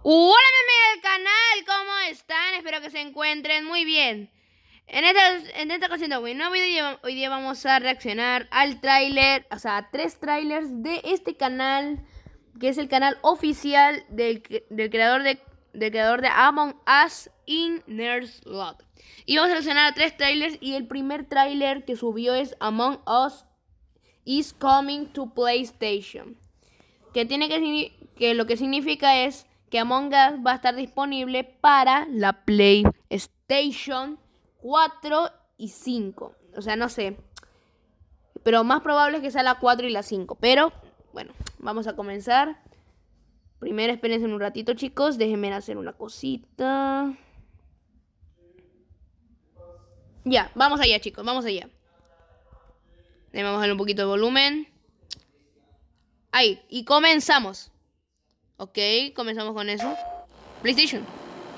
Hola mi amiga del canal, ¿cómo están? Espero que se encuentren muy bien. En esta ocasión de hoy día vamos a reaccionar al tráiler, o sea, a 3 trailers de este canal, que es el canal oficial del creador de Among Us in Nuzlocke. Y vamos a reaccionar a 3 trailers y el primer trailer que subió es Among Us is coming to PlayStation. Que lo que significa es que Among Us va a estar disponible para la PlayStation 4 y 5. O sea, no sé. Pero más probable es que sea la 4 y la 5. Pero, bueno, vamos a comenzar. Primero espérense un ratito, chicos. Déjenme hacer una cosita. Ya, vamos allá, chicos. Vamos allá. Déjenme bajar un poquito de volumen. Ahí, y comenzamos. Ok, comenzamos con eso. PlayStation.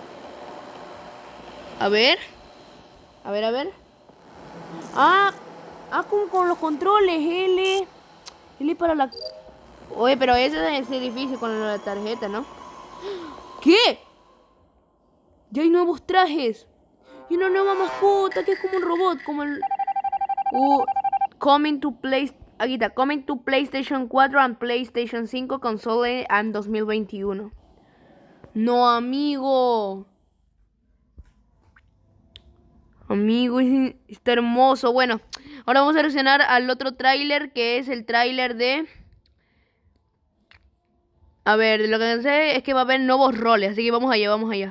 A ver. A ver. Como con los controles. L para la... Oye, pero ese es difícil con la tarjeta, ¿no? ¿Qué? Ya hay nuevos trajes. Y una nueva mascota que es como un robot. Como el... Coming to PlayStation 4 and PlayStation 5 console en 2021. No, amigo. Amigo, está hermoso. Bueno, ahora vamos a reaccionar al otro tráiler, que es el tráiler de... A ver, lo que sé es que va a haber nuevos roles, así que vamos allá.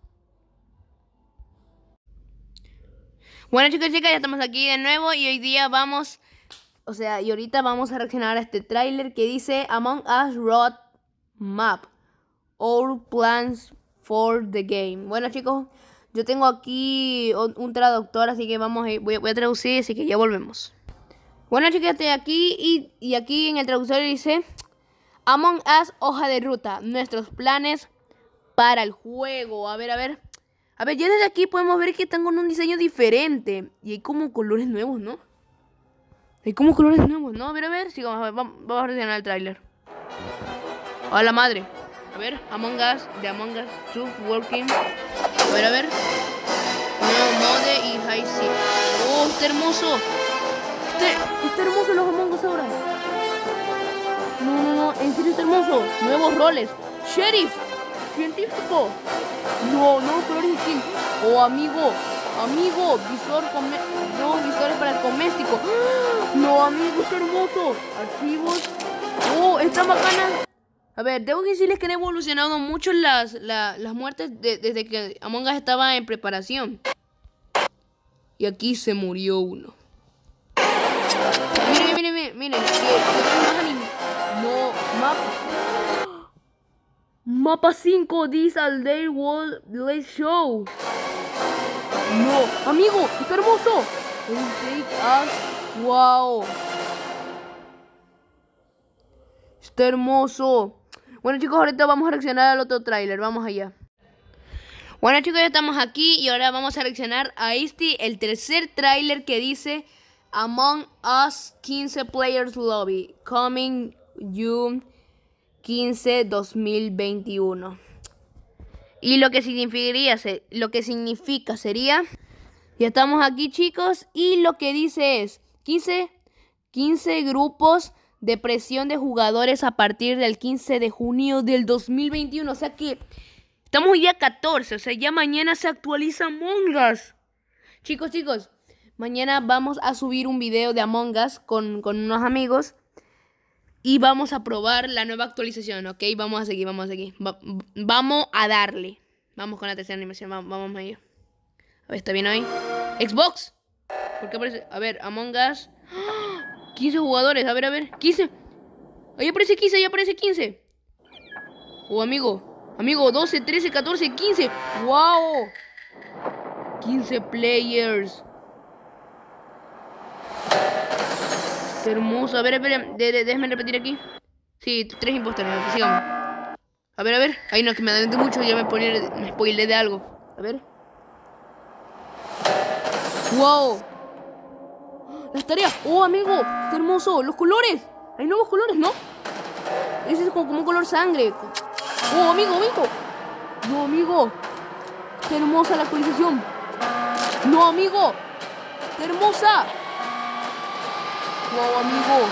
Bueno, chicos y chicas, ya estamos aquí de nuevo y hoy día vamos... O sea, y ahorita vamos a reaccionar a este tráiler que dice Among Us Roadmap. All plans for the game. Bueno, chicos, yo tengo aquí un traductor, así que voy a traducir, así que ya volvemos. Bueno, chicos, estoy aquí y aquí en el traductor dice Among Us, hoja de ruta, nuestros planes para el juego. A ver, ya desde aquí podemos ver que tengo un diseño diferente y hay como colores nuevos, ¿no? A ver, sí, vamos a reaccionar al tráiler. A la madre. A ver, Among Us 2 Working. A ver. Nuevo mode y high sea. Oh, está hermoso. Está hermoso los Among Us ahora. No, en serio está hermoso. Nuevos roles. Sheriff. Científico. No, colores distintos. Oh, amigo, nuevos visores para el doméstico. No, amigo, está hermoso. Archivos. Oh, está bacana. A ver, debo decirles que han evolucionado mucho las muertes desde que Among Us estaba en preparación. Y aquí se murió uno. Miren. No, Mapa 5, this all day world delay show. No, amigo, está hermoso. Wow. Está hermoso. Bueno, chicos, ahorita vamos a reaccionar al otro tráiler. Vamos allá. Bueno, chicos, ya estamos aquí y ahora vamos a reaccionar a el tercer tráiler que dice Among Us 15 Players Lobby Coming June 15, 2021. Y lo que significa sería... Ya estamos aquí, chicos, y lo que dice es 15 grupos de presión de jugadores a partir del 15 de junio del 2021. O sea que estamos hoy día 14, o sea, ya mañana se actualiza Among Us. Chicos, mañana vamos a subir un video de Among Us con unos amigos y vamos a probar la nueva actualización, ¿ok? Vamos a seguir. Vamos a darle. Vamos con la tercera animación, vamos a ir. A ver, ¿está bien ahí? Xbox. ¿Por qué aparece? A ver, Among Us. 15 jugadores, a ver. 15. Ahí aparece 15. Oh, amigo, 12, 13, 14, 15. Wow. 15 players. Está hermoso. A ver, déjame repetir aquí. Sí, 3 impostores, sigamos. A ver. Ay, no, que me adelanté mucho, ya me spoilé de algo. A ver. ¡Wow! Las tareas. ¡Oh, amigo! ¡Está hermoso! ¡Los colores! Hay nuevos colores, ¿no? Ese es como un color sangre. ¡Oh, amigo! No, amigo. Está hermosa la actualización. No, amigo. Está hermosa. Wow, amigo.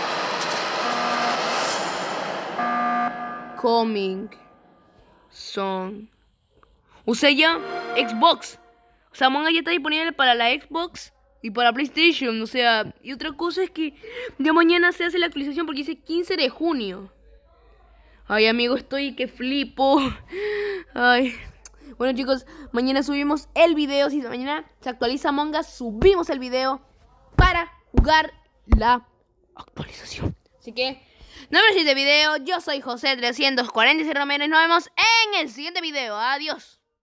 Coming. Son. O sea, ya Xbox. O sea, Among Us ya está disponible para la Xbox y para PlayStation. O sea, y otra cosa es que de mañana se hace la actualización porque dice 15 de junio. Ay, amigo, estoy que flipo. Ay. Bueno, chicos, mañana subimos el video. Si mañana se actualiza Among Us, subimos el video para jugar la actualización. Así que, no me olvides este video. Yo soy José340 Romero y nos vemos en el siguiente video. Adiós.